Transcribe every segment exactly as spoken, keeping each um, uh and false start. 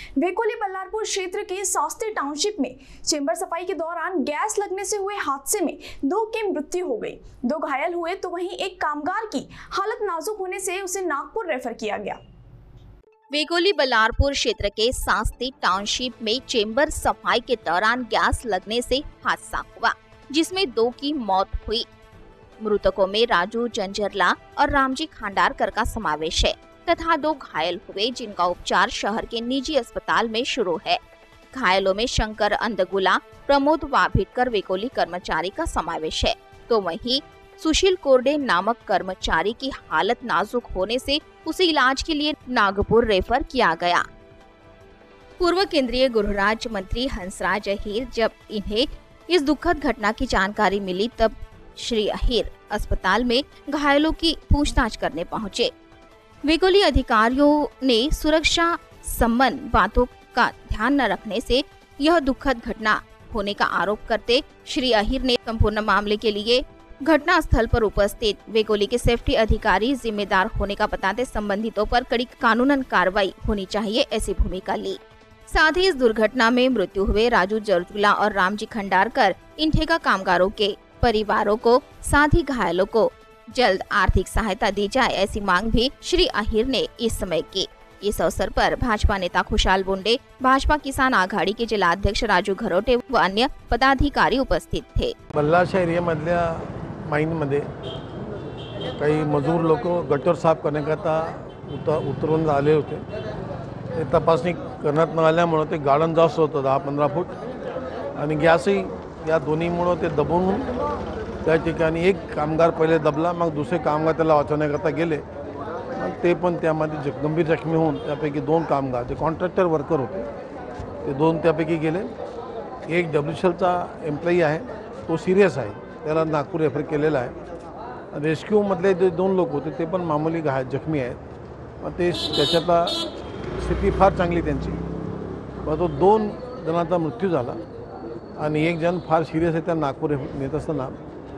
वेकोली बल्लारपुर क्षेत्र के शास्त्री टाउनशिप में चेंबर सफाई के दौरान गैस लगने से हुए हादसे में दो की मृत्यु हो गई, दो घायल हुए तो वहीं एक कामगार की हालत नाजुक होने से उसे नागपुर रेफर किया गया। वेकोली बल्लारपुर क्षेत्र के शास्त्री टाउनशिप में चेंबर सफाई के दौरान गैस लगने से हादसा हुआ, जिसमें दो की मौत हुई। मृतकों में राजू जंजरला और रामजी खांडारकर का समावेश है तथा दो घायल हुए, जिनका उपचार शहर के निजी अस्पताल में शुरू है। घायलों में शंकर अंदगुला, प्रमोद वाभिटकर वेकोली कर्मचारी का समावेश है, तो वहीं सुशील कोरडे नामक कर्मचारी की हालत नाजुक होने से उसे इलाज के लिए नागपुर रेफर किया गया। पूर्व केंद्रीय गृह राज्य मंत्री हंसराज अहीर जब इन्हें इस दुखद घटना की जानकारी मिली, तब श्री अहीर अस्पताल में घायलों की पूछताछ करने पहुंचे। वेकोली अधिकारियों ने सुरक्षा संबंध बातों का ध्यान न रखने से यह दुखद घटना होने का आरोप करते श्री अहीर ने संपूर्ण मामले के लिए घटना स्थल पर उपस्थित वेकोली के सेफ्टी अधिकारी जिम्मेदार होने का बताते संबंधितों पर कड़ी कानूनन कार्रवाई होनी चाहिए, ऐसी भूमिका ली। साथ ही इस दुर्घटना में मृत्यु हुए राजू जर्जुला और रामजी खंडारकर इन ठेका कामगारों के परिवारों को, साथ ही घायलों को जल्द आर्थिक सहायता दी जाए, ऐसी मांग भी श्री अहीर ने इस समय की। इस अवसर पर भाजपा नेता खुशाल बोंडे, भाजपा किसान आघाडी के जिला अध्यक्ष राजू घरोटे व अन्य पदाधिकारी उपस्थित थे। बल्लारशा एरियामधल्या माईनमध्ये काही मजूर लोक गटर साफ करण्याकरता उतर उतरून आले होते। ते तपासणी करण्यात न आल्यामुळे ते गाळण जास्त होतं, दहा पंधरा फूट, आणि गॅसही या दोन्हीमुळे ते दबून त्या ठिकाणी एक कामगार पहिले दबला, मग दुसरे कामगार त्याला वाचवण्याकरता गेले, मग ते पण त्यामध्ये गंभीर जखमी होऊन त्यापैकी दोन कामगार जे कॉन्ट्रॅक्टर वर्कर होते ते दोन त्यापैकी गेले। एक डब्ल्यूसीएलचा एम्प्लॉई आहे, तो सिरियस आहे, त्याला नागपूर रेफर केलेला आहे। रेस्क्यूमधले जे दोन लोक होते ते पण मामूली घायल जखमी आहेत, मग ते त्याच्यातला स्थिती फार चांगली त्यांची, मग तो दोन जणांचा मृत्यू झाला आणि एक जण फार सिरियस आहे, त्या नागपूर रेफर नेत असताना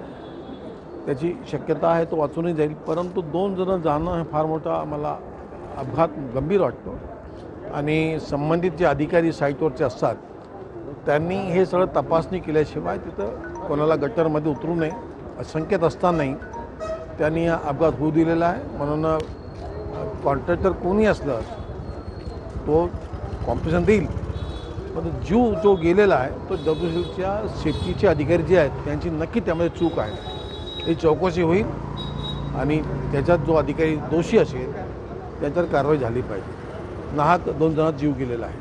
त्याची शक्यता आहे तो वाचूनही जाईल, परंतु दोन जण जाणं हे फार मोठा आम्हाला अपघात गंभीर वाटतो। आणि संबंधित जे अधिकारी साईटवरचे असतात त्यांनी हे सगळं तपासणी केल्याशिवाय तिथं कोणाला गटरमध्ये उतरू नये, असंख्यत असतानाही त्यांनी हा अपघात होऊ दिलेला आहे। म्हणून कॉन्ट्रॅक्टर कोणी असलं तो कॉम्पिटिशन देईल, पण जीव जो गेलेला आहे तो डब्ल्यूसीएलच्या सेफ्टीचे अधिकारी जे आहेत त्यांची नक्की त्यामध्ये चूक आहे, ही चौकशी होईल आणि त्याच्यात जो अधिकारी दोषी असेल त्याच्यावर कारवाई झाली पाहिजे। नाहक दोन जणांचा जीव गेलेला आहे।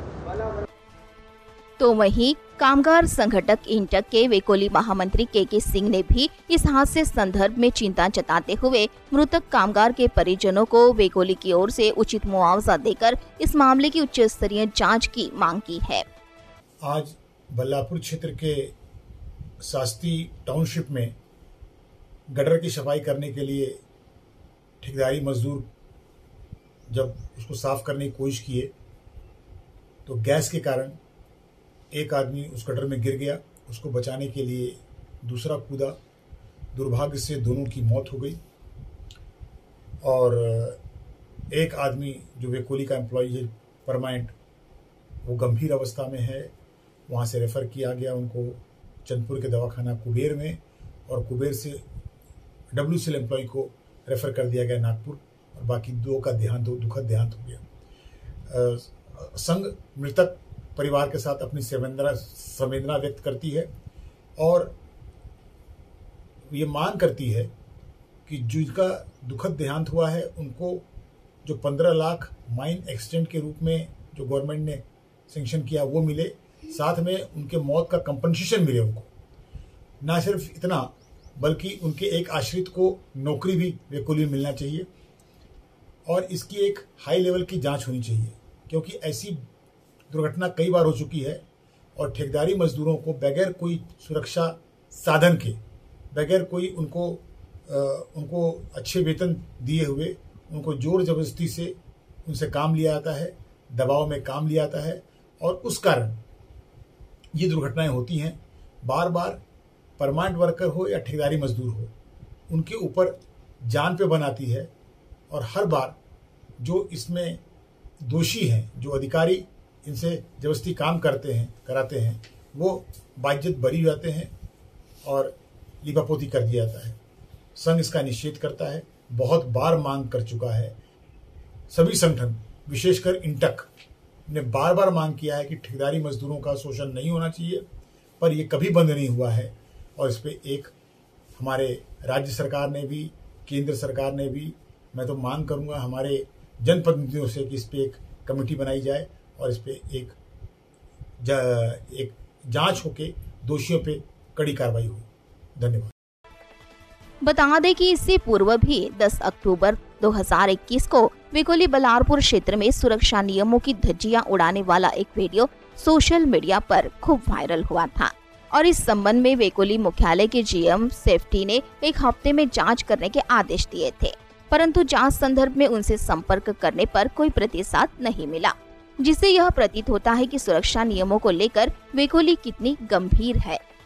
तो वहीं कामगार संगठक इंटक के वेकोली महामंत्री के के सिंह ने भी इस हादसे संदर्भ में चिंता जताते हुए मृतक कामगार के परिजनों को वेकोली की ओर से उचित मुआवजा देकर इस मामले की उच्च स्तरीय जांच की मांग की है। आज बल्लारपुर क्षेत्र के शास्त्री टाउनशिप में गटर की सफाई करने के लिए ठेकेदारी मजदूर जब उसको साफ करने की कोशिश किए तो गैस के कारण एक आदमी उस गटर में गिर गया, उसको बचाने के लिए दूसरा कूदा, दुर्भाग्य से दोनों की मौत हो गई। और एक आदमी जो वेकोली का एम्प्लॉई है परमानेंट, वो गंभीर अवस्था में है, वहाँ से रेफ़र किया गया उनको चंदपुर के दवाखाना कुबेर में, और कुबेर से डब्ल्यूसीएल एम्प्लॉई को रेफ़र कर दिया गया नागपुर, और बाकी दो का देहांत दुखद देहांत हो गया। संघ मृतक परिवार के साथ अपनी संवेदना संवेदना व्यक्त करती है और ये मांग करती है कि जिनका दुखद देहांत हुआ है उनको जो पंद्रह लाख माइन एक्सटेंट के रूप में जो गवर्नमेंट ने सैंक्शन किया वो मिले, साथ में उनके मौत का कंपनसेशन मिले उनको। ना सिर्फ इतना बल्कि उनके एक आश्रित को नौकरी भी वेकोली में मिलना चाहिए, और इसकी एक हाई लेवल की जांच होनी चाहिए, क्योंकि ऐसी दुर्घटना कई बार हो चुकी है और ठेकेदारी मजदूरों को बगैर कोई सुरक्षा साधन के, बगैर कोई उनको आ, उनको अच्छे वेतन दिए हुए उनको जोर जबरदस्ती से उनसे काम लिया जाता है, दबाव में काम लिया जाता है, और उस कारण ये दुर्घटनाएं होती हैं। बार बार परमानेंट वर्कर हो या ठेकेदारी मजदूर हो, उनके ऊपर जान पे बनाती है, और हर बार जो इसमें दोषी हैं, जो अधिकारी इनसे जबरदस्ती काम करते हैं कराते हैं वो बाइज्जत बरी हो जाते हैं और लिपापोती कर दिया जाता है। संघ इसका निषेध करता है, बहुत बार मांग कर चुका है। सभी संगठन विशेषकर इंटक ने बार बार मांग किया है कि ठेकेदारी मजदूरों का शोषण नहीं होना चाहिए, पर ये कभी बंद नहीं हुआ है। और इस पे एक हमारे राज्य सरकार ने भी, केंद्र सरकार ने भी, मैं तो मांग करूंगा हमारे जनप्रतिनिधियों से कि इस पे एक कमेटी बनाई जाए और इस पे एक जा, एक जांच होके दोषियों पे कड़ी कार्रवाई हो। धन्यवाद। बता दें कि इससे पूर्व भी दस अक्टूबर दो हज़ार इक्कीस को वेकोली बलारपुर क्षेत्र में सुरक्षा नियमों की धज्जियां उड़ाने वाला एक वीडियो सोशल मीडिया पर खूब वायरल हुआ था और इस संबंध में वेकोली मुख्यालय के जीएम सेफ्टी ने एक हफ्ते में जांच करने के आदेश दिए थे, परंतु जांच संदर्भ में उनसे संपर्क करने पर कोई प्रतिसाद नहीं मिला, जिससे यह प्रतीत होता है कि सुरक्षा नियमों को लेकर वेकोली कितनी गंभीर है।